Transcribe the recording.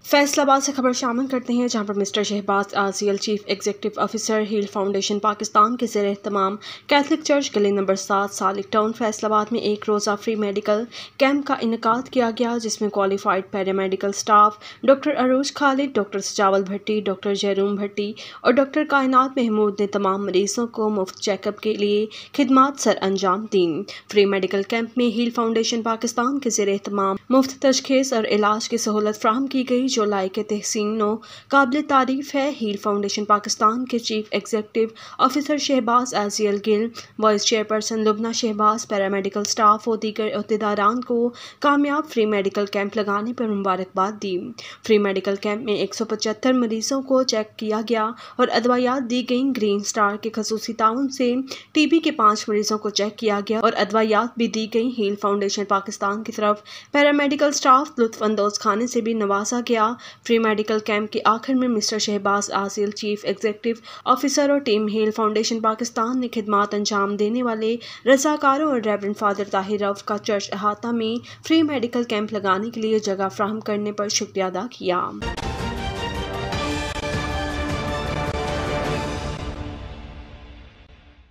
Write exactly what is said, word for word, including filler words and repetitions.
फैसलाबाद से खबर शामिल करते हैं, जहां पर mister Shahbaz Asiyal chief executive officer Heal Foundation Pakistan के ज़ेर तमाम कैथलिक चर्च गली नंबर सात सालिक टाउन फैसलाबाद में एक रोज़ा फ्री मेडिकल कैंप का इनेकाद किया गया, जिसमें qualified paramedical staff doctor Arooj Khalid, doctor Sajawal Bhatti, doctor जयरूम भट्टी और डॉक्टर कायनात महमूद ने तमाम मरीजों को मुफ्त चेकअप के लिए खिदमात सर अंजाम दी। फ्री मेडिकल कैंप में हील फाउंडेशन पाकिस्तान के ज़ेर तमाम मुफ्त तशखीस और इलाज की सहूलत फ्राहम की गई, जो लायक तहसीन काबिल तारीफ है। हील फाउंडेशन पाकिस्तान के chief executive officer Shahbaz Asiyal Gill, vice chairperson Lubna Shahbaz, paramedical staff और दीगर अहदेदारान को कामयाब फ्री मेडिकल कैंप लगाने पर मुबारकबाद दी। फ्री मेडिकल कैंप में एक सौ पचहत्तर मरीजों को चेक किया गया और अदवायात दी गई। ग्रीन स्टार के खसूसी ताउन से टीबी के पाँच मरीजों को चेक किया गया और अदवायात भी दी गई। हील फाउंडेशन पाकिस्तान की तरफ पैरामेडिकल स्टाफ लुत्फअंदोज खाने से भी नवाजा गया। फ्री मेडिकल कैंप के आखिर में mister Shahbaz Asil chief executive officer और टीम हील फाउंडेशन पाकिस्तान ने खिदमात अंजाम देने वाले रजाकारों और रेवरेंड फादर ताहिर रऊफ का चर्च अहाता में फ्री मेडिकल कैंप लगाने के लिए जगह फ्राहम करने पर शुक्रिया अदा किया।